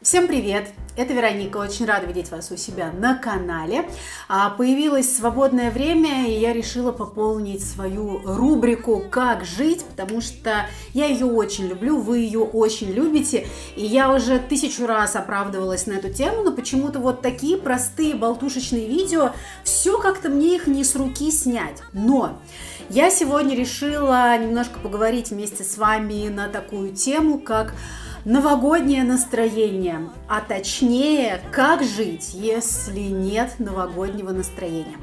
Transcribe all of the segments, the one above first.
Всем привет! Это Вероника, очень рада видеть вас у себя на канале. Появилось свободное время, и я решила пополнить свою рубрику «Как жить», потому что я ее очень люблю, вы ее очень любите, и я уже 1000 раз оправдывалась на эту тему, но почему-то вот такие простые болтушечные видео, все как-то мне их не с руки снять. Но я сегодня решила немножко поговорить вместе с вами на такую тему, как новогоднее настроение, а точнее, как жить, если нет новогоднего настроения.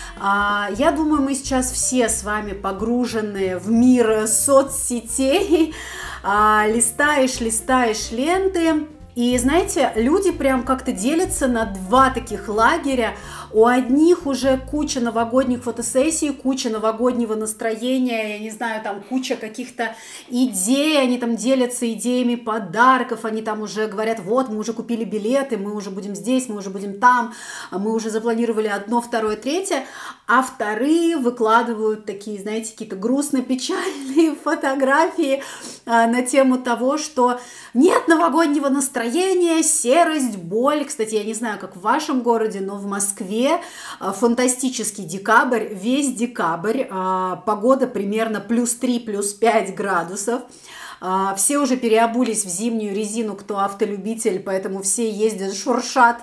Я думаю, мы сейчас все с вами погружены в мир соцсетей, листаешь ленты, и знаете, люди прям как-то делятся на два таких лагеря. У одних уже куча новогодних фотосессий, куча новогоднего настроения, я не знаю, там куча каких-то идей, они там делятся идеями подарков, они там уже говорят, вот, мы уже купили билеты, мы уже будем здесь, мы уже будем там, мы уже запланировали одно, второе, третье, а вторые выкладывают такие, знаете, какие-то грустно-печальные фотографии на тему того, что нет новогоднего настроения, серость, боль. Кстати, я не знаю, как в вашем городе, но в Москве фантастический декабрь, весь декабрь, погода примерно +3, +5 градусов. Все уже переобулись в зимнюю резину, кто автолюбитель, поэтому все ездят, шуршат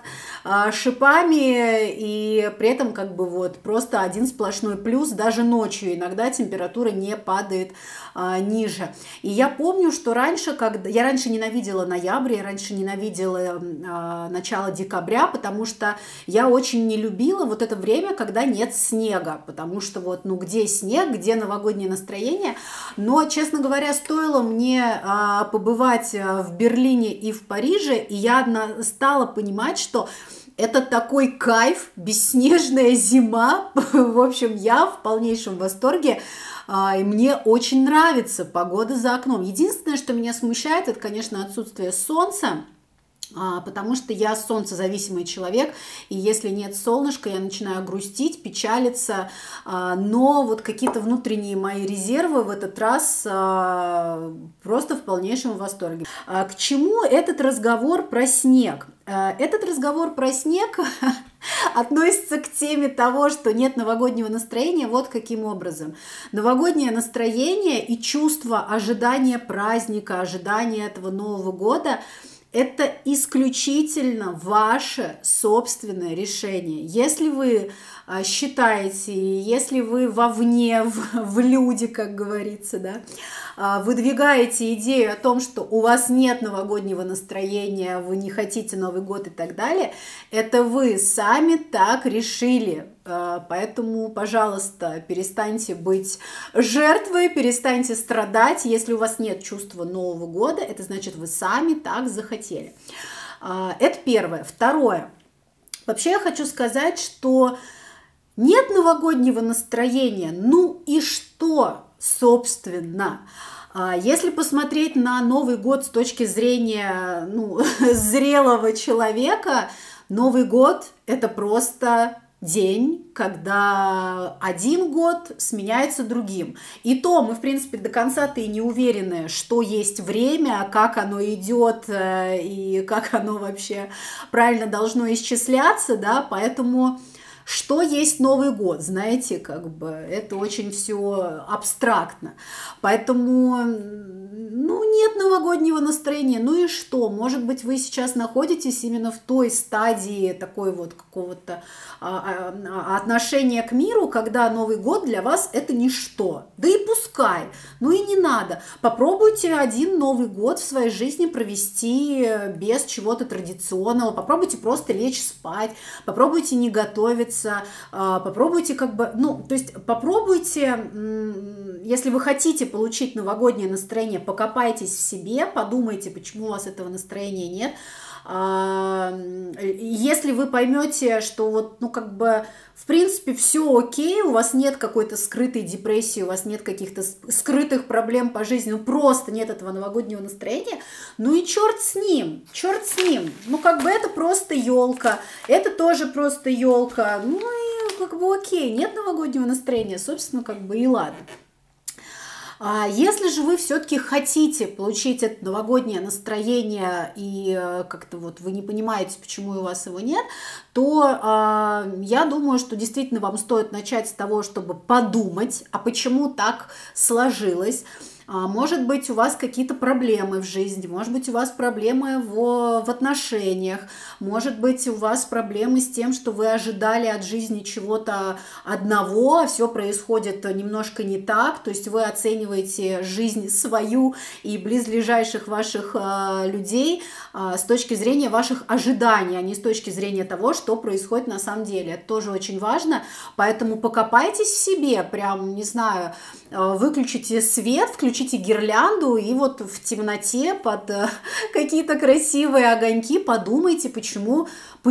шипами, и при этом как бы вот просто один сплошной плюс, даже ночью иногда температура не падает ниже. И я помню, что раньше, когда я раньше ненавидела ноябрь, я раньше ненавидела начало декабря, потому что я очень не любила вот это время, когда нет снега, потому что вот, ну, где снег, где новогоднее настроение, но, честно говоря, стоило мне побывать в Берлине и в Париже, и я стала понимать, что это такой кайф, бесснежная зима. В общем, я в полнейшем восторге, и мне очень нравится погода за окном. Единственное, что меня смущает, это, конечно, отсутствие солнца, потому что я солнцезависимый человек, и если нет солнышка, я начинаю грустить, печалиться, но вот какие-то внутренние мои резервы в этот раз просто в полнейшем восторге. К чему этот разговор про снег? Этот разговор про снег относится к теме того, что нет новогоднего настроения вот каким образом. Новогоднее настроение и чувство ожидания праздника, ожидания этого Нового года – это исключительно ваше собственное решение. Если вы считаете, если вы вовне, в люди, как говорится, да, выдвигаете идею о том, что у вас нет новогоднего настроения, вы не хотите Новый год и так далее, это вы сами так решили. Поэтому, пожалуйста, перестаньте быть жертвой, перестаньте страдать. Если у вас нет чувства Нового года, это значит, вы сами так захотели. Это первое. Второе. Вообще я хочу сказать, что нет новогоднего настроения. Ну и что, собственно? Если посмотреть на Новый год с точки зрения зрелого человека, Новый год – это просто день, когда один год сменяется другим. И то мы, в принципе, до конца-то и не уверены, что есть время, как оно идет и как оно вообще правильно должно исчисляться, да, поэтому что есть Новый год, знаете, как бы это очень все абстрактно. Поэтому, нет новогоднего настроения, ну и что? Может быть, вы сейчас находитесь именно в той стадии такой вот какого-то отношения к миру, когда Новый год для вас это ничто. Да и пускай, ну и не надо. Попробуйте один Новый год в своей жизни провести без чего-то традиционного, попробуйте просто лечь спать, попробуйте не готовиться, попробуйте попробуйте, если вы хотите получить новогоднее настроение, покопайтесь в себе, подумайте, почему у вас этого настроения нет. Если вы поймете, что вот, в принципе, все окей, у вас нет какой-то скрытой депрессии, у вас нет каких-то скрытых проблем по жизни, просто нет этого новогоднего настроения, ну и черт с ним, это просто елка, это тоже просто елка, ну и окей, нет новогоднего настроения, собственно, и ладно. Если же вы все-таки хотите получить это новогоднее настроение и как-то вот вы не понимаете, почему у вас его нет, то я думаю, что действительно вам стоит начать с того, чтобы подумать, а почему так сложилось. Может быть, у вас какие-то проблемы в жизни, может быть, у вас проблемы в отношениях, может быть, у вас проблемы с тем, что вы ожидали от жизни чего-то одного, а все происходит немножко не так, то есть вы оцениваете жизнь свою и близлежащих ваших людей с точки зрения ваших ожиданий, а не с точки зрения того, что происходит на самом деле. Это тоже очень важно, поэтому покопайтесь в себе, прям, не знаю, выключите свет, включите гирлянду и вот в темноте под какие-то красивые огоньки подумайте, почему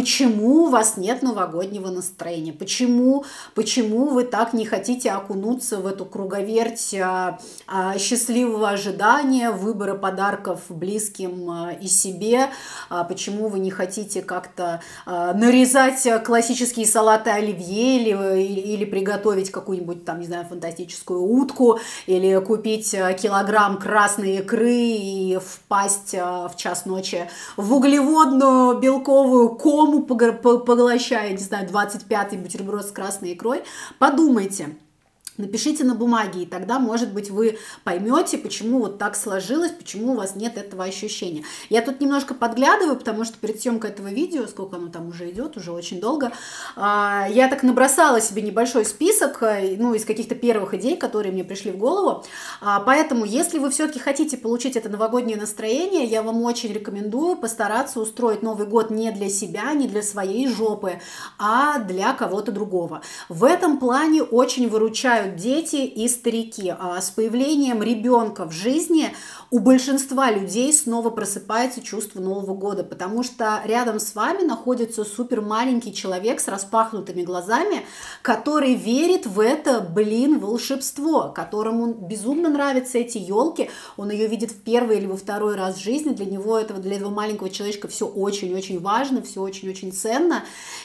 у вас нет новогоднего настроения, почему вы так не хотите окунуться в эту круговерть счастливого ожидания, выбора подарков близким и себе, почему вы не хотите как-то нарезать классические салаты оливье или приготовить какую-нибудь там, не знаю, фантастическую утку, или купить килограмм красной икры и впасть в час ночи в углеводную белковую кому, поглощая, не знаю, 25-й бутерброд с красной икрой. Подумайте. Напишите на бумаге, и тогда, может быть, вы поймете, почему вот так сложилось, почему у вас нет этого ощущения. Я тут немножко подглядываю, потому что перед съемкой этого видео, сколько оно там уже идет, уже очень долго, я так набросала себе небольшой список, ну, из каких-то первых идей, которые мне пришли в голову. Поэтому, если вы все-таки хотите получить это новогоднее настроение, я вам очень рекомендую постараться устроить Новый год не для себя, не для своей жопы, а для кого-то другого. В этом плане очень выручают дети и старики. С появлением ребенка в жизни у большинства людей снова просыпается чувство Нового года, потому что рядом с вами находится супер маленький человек с распахнутыми глазами, который верит в это, волшебство, которому безумно нравятся эти елки, он ее видит в первый или во второй раз в жизни, для этого маленького человечка все очень-очень важно, все очень-очень ценно,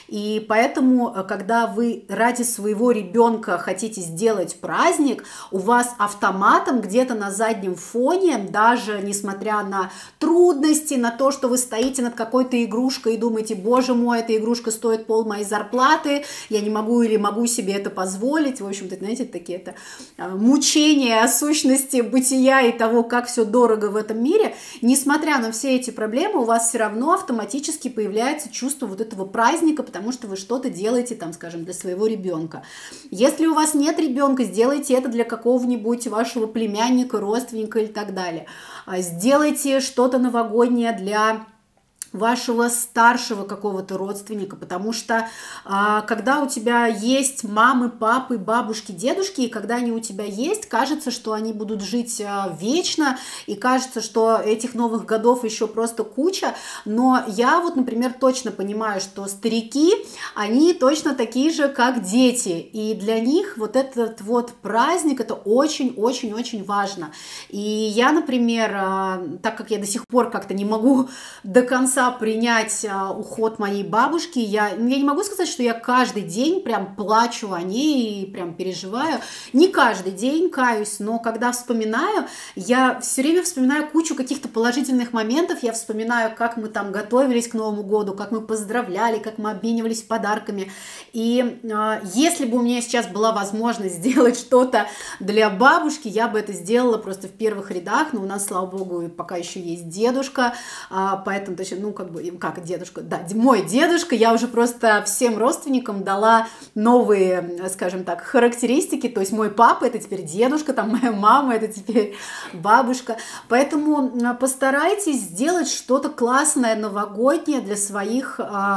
и поэтому, когда вы ради своего ребенка хотите сделать праздник, у вас автоматом где-то на заднем фоне, даже несмотря на трудности, на то, что вы стоите над какой-то игрушкой и думаете, боже мой, эта игрушка стоит пол моей зарплаты, я не могу или могу себе это позволить, в общем-то, знаете, такие это мучения о сущности бытия и того, как все дорого в этом мире, несмотря на все эти проблемы, у вас все равно автоматически появляется чувство вот этого праздника, потому что вы что-то делаете, там, скажем, для своего ребенка. Если у вас нет ребенка, сделайте это для какого-нибудь вашего племянника, родственника и так далее. Сделайте что-то новогоднее для вашего старшего какого-то родственника, потому что когда у тебя есть мамы, папы, бабушки, дедушки, и когда они у тебя есть, кажется, что они будут жить вечно, и кажется, что этих новых годов еще просто куча, но я вот, например, точно понимаю, что старики, они точно такие же, как дети, и для них вот этот вот праздник, это очень-очень-очень важно. И я, например, так как я до сих пор как-то не могу до конца принять уход моей бабушки. Я не могу сказать, что я каждый день прям плачу о ней и прям переживаю. Не каждый день, каюсь, но когда вспоминаю, я все время вспоминаю кучу каких-то положительных моментов. Я вспоминаю, как мы там готовились к Новому году, как мы поздравляли, как мы обменивались подарками. И если бы у меня сейчас была возможность сделать что-то для бабушки, я бы это сделала просто в первых рядах. Но у нас, слава богу, пока еще есть дедушка, поэтому, ну, как дедушка, да, мой дедушка, я уже просто всем родственникам дала новые, скажем так, характеристики, то есть мой папа это теперь дедушка, там моя мама это теперь бабушка, поэтому постарайтесь сделать что-то классное новогоднее для своих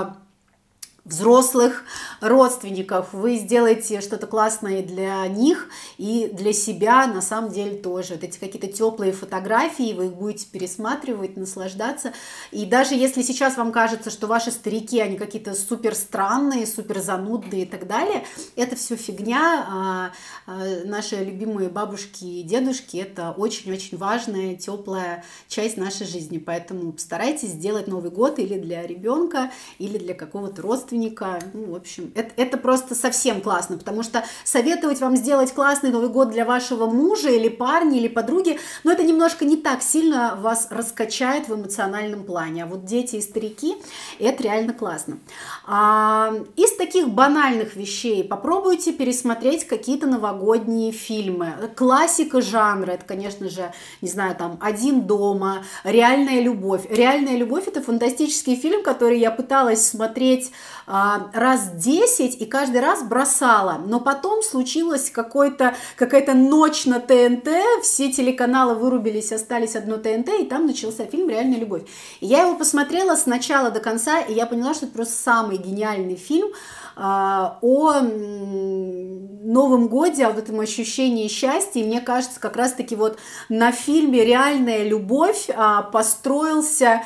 взрослых родственников, вы сделаете что-то классное для них и для себя на самом деле тоже. Вот эти какие-то теплые фотографии, вы их будете пересматривать, наслаждаться. И даже если сейчас вам кажется, что ваши старики, они какие-то супер странные, супер занудные и так далее, это все фигня. Наши любимые бабушки и дедушки — это очень-очень важная, теплая часть нашей жизни. Поэтому постарайтесь сделать Новый год или для ребенка, или для какого-то родственника, родственника. Ну, в общем, это просто совсем классно, потому что советовать вам сделать классный Новый год для вашего мужа или парня, или подруги, но это немножко не так сильно вас раскачает в эмоциональном плане. А вот дети и старики, это реально классно. Из таких банальных вещей попробуйте пересмотреть какие-то новогодние фильмы. Классика жанра, это, конечно же, не знаю, там «Один дома», «Реальная любовь». «Реальная любовь» — это фантастический фильм, который я пыталась смотреть раз 10 и каждый раз бросала. Но потом случилась какая-то ночь на ТНТ, все телеканалы вырубились, остались одно ТНТ, и там начался фильм «Реальная любовь». И я его посмотрела с начала до конца, и я поняла, что это просто самый гениальный фильм о Новом годе, о вот этом ощущении счастья. И мне кажется, как раз-таки вот на фильме «Реальная любовь» построился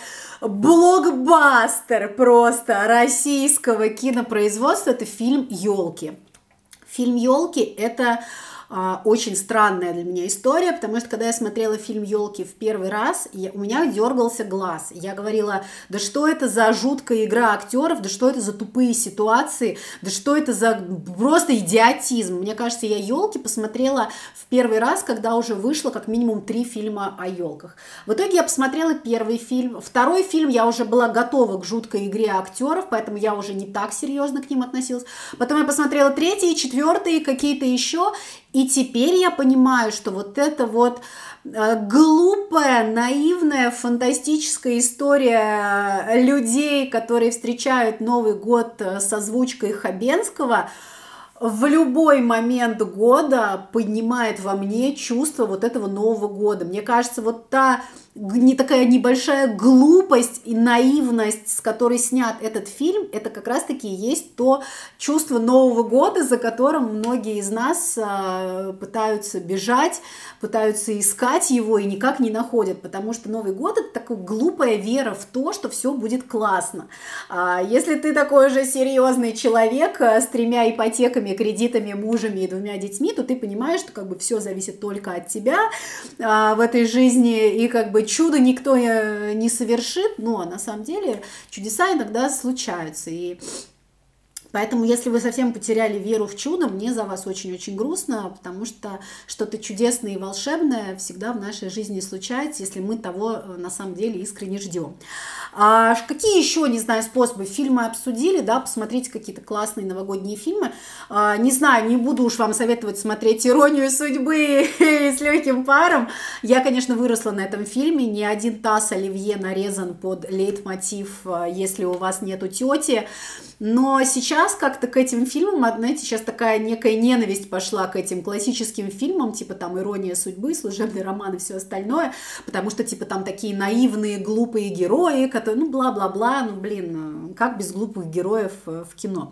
блокбастер просто российского кинопроизводства. Это фильм «Елки». Фильм «Елки» — это очень странная для меня история, потому что когда я смотрела фильм «Елки» в первый раз, у меня дергался глаз. Я говорила: да что это за жуткая игра актеров, да что это за тупые ситуации, да что это за просто идиотизм. Мне кажется, я «Елки» посмотрела в первый раз, когда уже вышло как минимум 3 фильма о елках. В итоге я посмотрела первый фильм. Второй фильм я уже была готова к жуткой игре актеров, поэтому я уже не так серьезно к ним относилась. Потом я посмотрела 3-й, 4-й, какие-то еще. И теперь я понимаю, что вот эта вот глупая, наивная, фантастическая история людей, которые встречают Новый год с озвучкой Хабенского, в любой момент года поднимает во мне чувство вот этого Нового года. Мне кажется, вот та не такая небольшая глупость и наивность, с которой снят этот фильм, это как раз-таки и есть то чувство Нового года, за которым многие из нас пытаются бежать, пытаются искать его и никак не находят, потому что Новый год — это такая глупая вера в то, что все будет классно. Если ты такой же серьезный человек с 3 ипотеками, кредитами, мужами и 2 детьми, то ты понимаешь, что как бы все зависит только от тебя в этой жизни, и как бы чудо никто не совершит, но на самом деле чудеса иногда случаются. И поэтому, если вы совсем потеряли веру в чудо, мне за вас очень-очень грустно, потому что что-то чудесное и волшебное всегда в нашей жизни случается, если мы того на самом деле искренне ждем. Какие еще, не знаю, способы? Фильмы обсудили, да, посмотрите какие-то классные новогодние фильмы. Не знаю, не буду уж вам советовать смотреть «Иронию судьбы» с легким паром. Я, конечно, выросла на этом фильме. Ни один таз оливье нарезан под лейтмотив «Если у вас нету тети». Но сейчас как-то к этим фильмам, знаете, сейчас такая некая ненависть пошла к этим классическим фильмам, типа там «Ирония судьбы», «Служебный роман» и все остальное, потому что типа там такие наивные, глупые герои, которые, ну, бла-бла-бла, ну, блин, как без глупых героев в кино.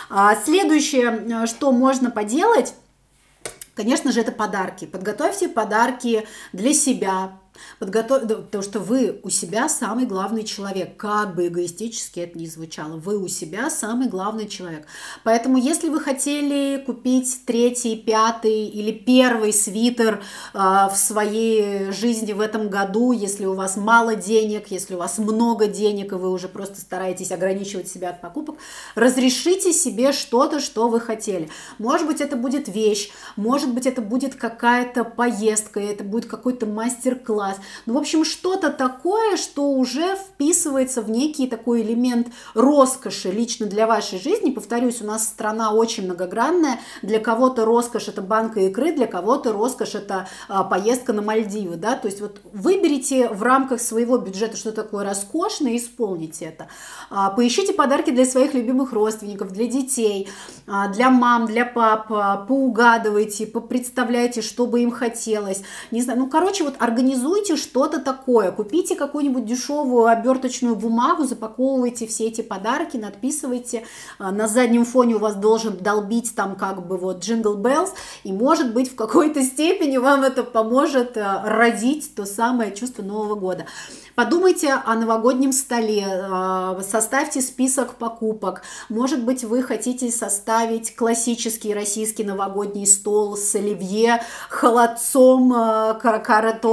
Следующее, что можно поделать, конечно же, это подарки. Подготовьте подарки для себя, потому что вы у себя самый главный человек, как бы эгоистически это ни звучало, вы у себя самый главный человек. Поэтому если вы хотели купить 3-й, 5-й или 1-й свитер в своей жизни в этом году, если у вас мало денег, если у вас много денег, и вы уже просто стараетесь ограничивать себя от покупок, разрешите себе что-то, что вы хотели. Может быть, это будет вещь, может быть, это будет какая-то поездка, это будет какой-то мастер-класс. Ну, в общем, что-то такое, что уже вписывается в некий такой элемент роскоши лично для вашей жизни. Повторюсь, у нас страна очень многогранная. Для кого-то роскошь — это банка икры, для кого-то роскошь — это поездка на Мальдивы. Да? То есть вот выберите в рамках своего бюджета, что такое роскошное, и исполните это. Поищите подарки для своих любимых родственников, для детей, для мам, для пап, поугадывайте, попредставляйте, что бы им хотелось. Не знаю, ну, короче, вот организуйте что-то такое, купите какую-нибудь дешевую оберточную бумагу, запаковывайте все эти подарки, надписывайте, на заднем фоне у вас должен долбить там как бы вот Jingle Bells, и может быть в какой-то степени вам это поможет родить то самое чувство Нового года. Подумайте о новогоднем столе, составьте список покупок. Может быть, вы хотите составить классический российский новогодний стол с оливье, холодцом, картошкой,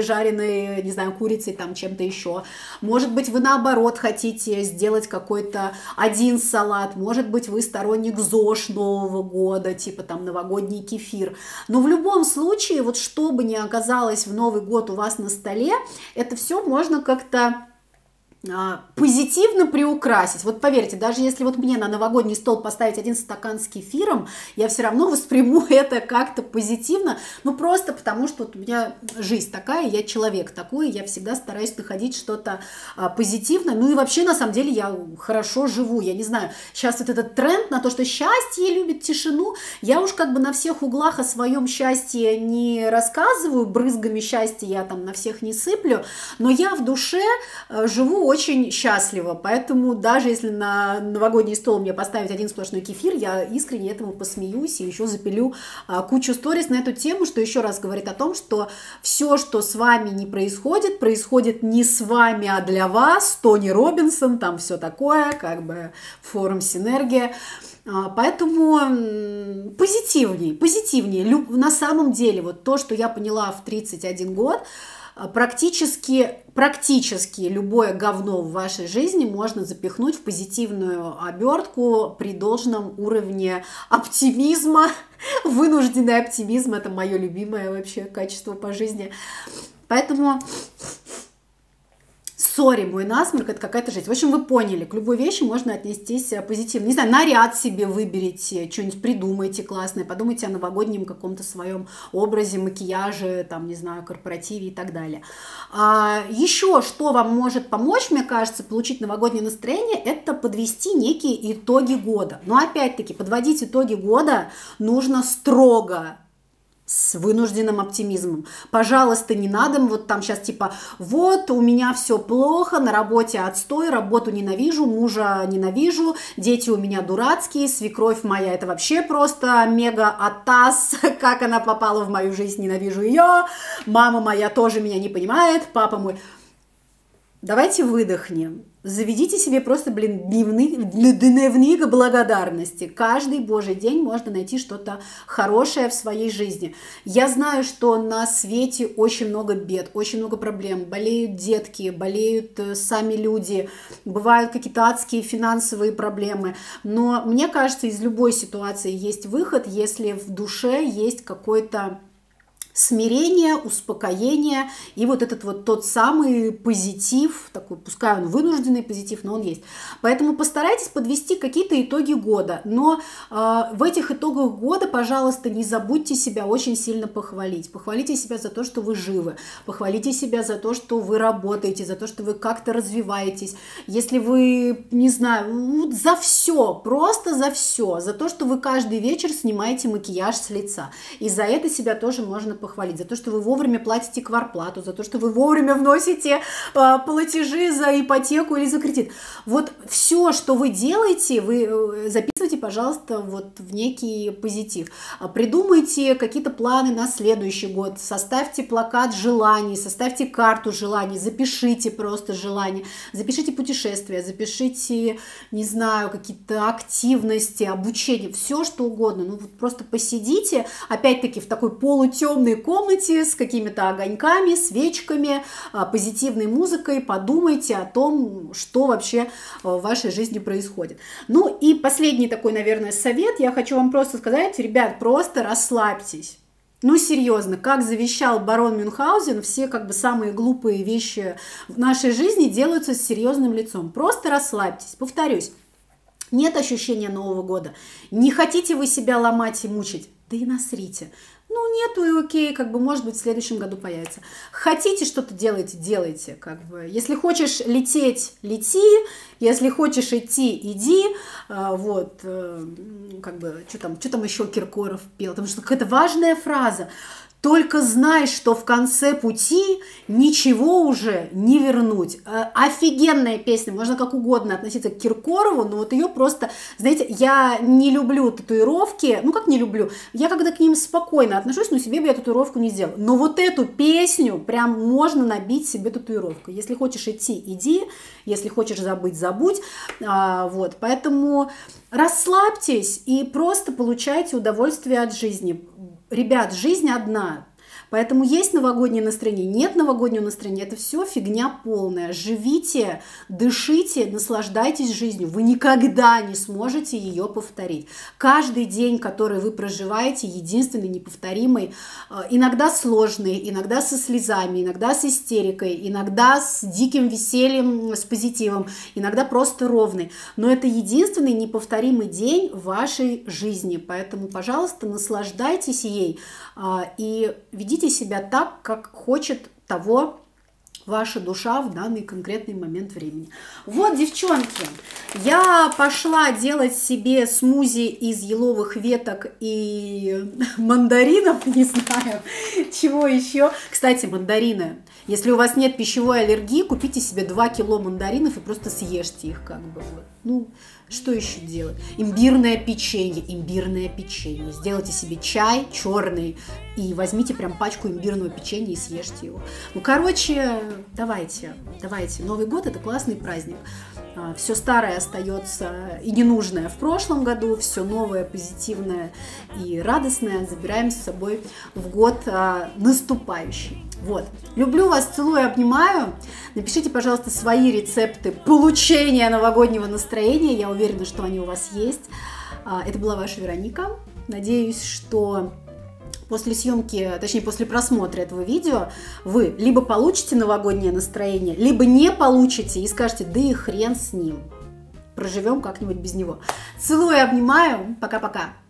жареной, не знаю, курицей, там, чем-то еще. Может быть, вы наоборот хотите сделать какой-то один салат. Может быть, вы сторонник ЗОЖ Нового года, типа там новогодний кефир. Но в любом случае, вот что бы ни оказалось в Новый год у вас на столе, это все можно как-то позитивно приукрасить. Вот поверьте, даже если вот мне на новогодний стол поставить один стакан с кефиром, я все равно восприму это как-то позитивно, ну просто потому, что вот у меня жизнь такая, я человек такой, я всегда стараюсь находить что-то позитивное, ну и вообще на самом деле я хорошо живу, я не знаю, сейчас вот этот тренд на то, что счастье любит тишину, я уж как бы на всех углах о своем счастье не рассказываю, брызгами счастья я там на всех не сыплю, но я в душе живу очень счастлива, поэтому даже если на новогодний стол мне поставить один сплошной кефир, я искренне этому посмеюсь и еще запилю кучу сторис на эту тему, что еще раз говорит о том, что все, что с вами не происходит, происходит не с вами, а для вас. Тони Робинсон, там все такое, как бы форум «Синергия». Поэтому позитивнее. На самом деле, вот то, что я поняла в 31 год, практически любое говно в вашей жизни можно запихнуть в позитивную обертку при должном уровне оптимизма. Вынужденный оптимизм – это мое любимое вообще качество по жизни. Поэтому... Сори, мой насморк, это какая-то жизнь. В общем, вы поняли, к любой вещи можно отнестись позитивно. Не знаю, наряд себе выберите, что-нибудь придумайте классное, подумайте о новогоднем каком-то своем образе, макияже, там, не знаю, корпоративе и так далее. Еще что вам может помочь, мне кажется, получить новогоднее настроение, это подвести некие итоги года. Но опять-таки, подводить итоги года нужно строго, с вынужденным оптимизмом. Пожалуйста, не надо вот там сейчас типа вот у меня все плохо, на работе отстой, работу ненавижу, мужа ненавижу, дети у меня дурацкие, свекровь моя это вообще просто мега атас, как она попала в мою жизнь, ненавижу ее, мама моя тоже меня не понимает, папа мой. Давайте выдохнем. Заведите себе просто, дневник благодарности. Каждый божий день можно найти что-то хорошее в своей жизни. Я знаю, что на свете очень много бед, очень много проблем. Болеют детки, болеют сами люди, бывают какие-то адские финансовые проблемы. Но мне кажется, из любой ситуации есть выход, если в душе есть какой-то смирение, успокоение и вот этот вот тот самый позитив, такой, пускай он вынужденный позитив, но он есть. Поэтому постарайтесь подвести какие-то итоги года, но в этих итогах года, пожалуйста, не забудьте себя очень сильно похвалить. Похвалите себя за то, что вы живы, похвалите себя за то, что вы работаете, за то, что вы как-то развиваетесь. Если вы, не знаю, за все, просто за все, за то, что вы каждый вечер снимаете макияж с лица. И за это себя тоже можно похвалить, за то, что вы вовремя платите квартплату, за то, что вы вовремя вносите платежи за ипотеку или за кредит. Вот все, что вы делаете, вы записывайте, пожалуйста, вот в некий позитив. Придумайте какие-то планы на следующий год, составьте плакат желаний, составьте карту желаний, запишите просто желания, запишите путешествия, запишите, не знаю, какие-то активности, обучение, все что угодно. Ну вот просто посидите, опять-таки в такой полутемной комнате с какими-то огоньками, свечками, позитивной музыкой, подумайте о том, что вообще в вашей жизни происходит. Ну и последний такой, наверное, совет. Я хочу вам просто сказать, ребят, просто расслабьтесь. Ну, серьезно, как завещал барон Мюнхгаузен, все как бы самые глупые вещи в нашей жизни делаются с серьезным лицом. Просто расслабьтесь. Повторюсь, нет ощущения Нового года. Не хотите вы себя ломать и мучить? Да и насрите. Ну, нету и окей, как бы, может быть, в следующем году появится. Хотите что-то делать, делайте, как бы. Если хочешь лететь, лети, если хочешь идти, иди, вот, как бы, что там еще Киркоров пел, потому что какая-то важная фраза. Только знай, что в конце пути ничего уже не вернуть. Офигенная песня, можно как угодно относиться к Киркорову, но вот ее просто, знаете, я не люблю татуировки, ну как не люблю, я когда к ним спокойно отношусь, но себе бы я татуировку не сделала. Но вот эту песню прям можно набить себе татуировку. Если хочешь идти, иди, если хочешь забыть, забудь. Вот, поэтому расслабьтесь и просто получайте удовольствие от жизни. Ребят, жизнь одна. Поэтому есть новогоднее настроение, нет новогоднего настроения, это все фигня полная. Живите, дышите, наслаждайтесь жизнью. Вы никогда не сможете ее повторить. Каждый день, который вы проживаете, единственный, неповторимый, иногда сложный, иногда со слезами, иногда с истерикой, иногда с диким весельем, с позитивом, иногда просто ровный. Но это единственный неповторимый день в вашей жизни. Поэтому, пожалуйста, наслаждайтесь ей и ведите себя так, как хочет того ваша душа в данный конкретный момент времени. Вот, девчонки, я пошла делать себе смузи из еловых веток и мандаринов, не знаю, чего еще. Кстати, мандарины. Если у вас нет пищевой аллергии, купите себе 2 кило мандаринов и просто съешьте их, как бы. Вот. Ну, что еще делать? Имбирное печенье, имбирное печенье. Сделайте себе чай черный и возьмите прям пачку имбирного печенья и съешьте его. Ну, короче, давайте. Новый год – это классный праздник. Все старое остается и ненужное в прошлом году, все новое, позитивное и радостное забираем с собой в год наступающий. Вот. Люблю вас, целую, обнимаю. Напишите, пожалуйста, свои рецепты получения новогоднего настроения. Я уверена, что они у вас есть. Это была ваша Вероника. Надеюсь, что после съемки, точнее, после просмотра этого видео вы либо получите новогоднее настроение, либо не получите и скажете, да и хрен с ним. Проживем как-нибудь без него. Целую, обнимаю. Пока-пока.